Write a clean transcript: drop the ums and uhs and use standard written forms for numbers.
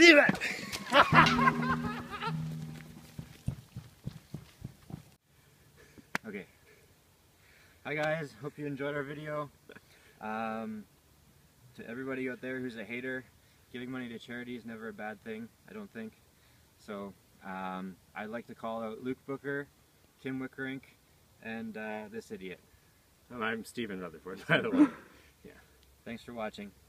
believe it! Okay. Hi guys, hope you enjoyed our video. To everybody out there who's a hater, giving money to charity is never a bad thing, I don't think. So I'd like to call out Luke Booker, Kim Wickerink, and this idiot. And I'm Stephen Rutherford, by the way. Yeah. Thanks for watching.